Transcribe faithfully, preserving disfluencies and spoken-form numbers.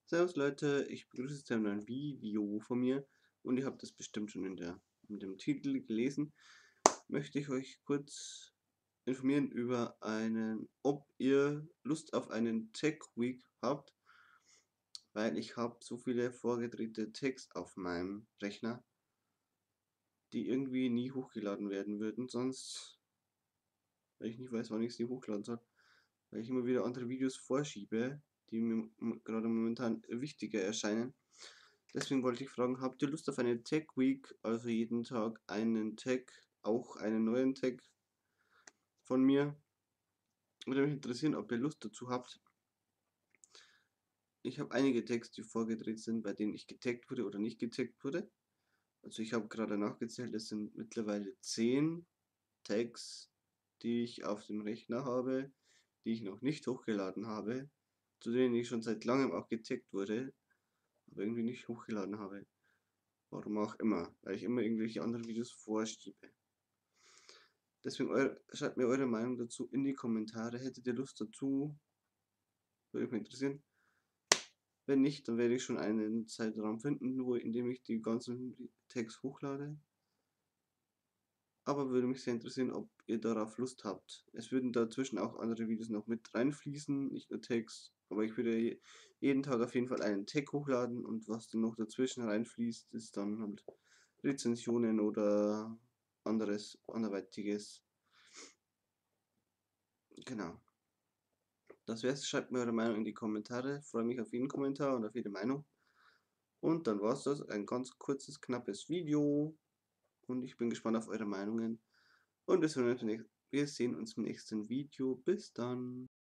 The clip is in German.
Servus Leute, ich begrüße Sie zu einem neuen Video von mir und ihr habt das bestimmt schon in der in dem Titel gelesen. Möchte ich euch kurz informieren über einen, ob ihr Lust auf einen Tech Week habt, weil ich habe so viele vorgedrehte Tags auf meinem Rechner, die irgendwie nie hochgeladen werden würden, sonst, weil ich nicht weiß, wann ich sie hochladen soll, weil ich immer wieder andere Videos vorschiebe, die mir m- gerade momentan wichtiger erscheinen. Deswegen wollte ich fragen, habt ihr Lust auf eine Tech Week, also jeden Tag einen Tag, auch einen neuen Tag von mir? Würde mich interessieren, ob ihr Lust dazu habt. Ich habe einige Tags, die vorgedreht sind, bei denen ich getaggt wurde oder nicht getaggt wurde. Also ich habe gerade nachgezählt, es sind mittlerweile zehn Tags, die ich auf dem Rechner habe, die ich noch nicht hochgeladen habe, zu denen ich schon seit langem auch getaggt wurde, aber irgendwie nicht hochgeladen habe. Warum auch immer, weil ich immer irgendwelche anderen Videos vorschiebe. Deswegen eure, schreibt mir eure Meinung dazu in die Kommentare. Hättet ihr Lust dazu? Würde mich interessieren. Wenn nicht, dann werde ich schon einen Zeitraum finden, wo, in dem ich die ganzen Tags hochlade. Aber würde mich sehr interessieren, ob ihr darauf Lust habt. Es würden dazwischen auch andere Videos noch mit reinfließen, nicht nur Tags. Aber ich würde jeden Tag auf jeden Fall einen Tag hochladen und was dann noch dazwischen reinfließt, ist dann halt Rezensionen oder anderes, anderweitiges. Genau. Das wär's. Schreibt mir eure Meinung in die Kommentare. Ich freue mich auf jeden Kommentar und auf jede Meinung. Und dann war's das. Ein ganz kurzes, knappes Video. Und ich bin gespannt auf eure Meinungen. Und wir sehen uns im nächsten Video. Bis dann.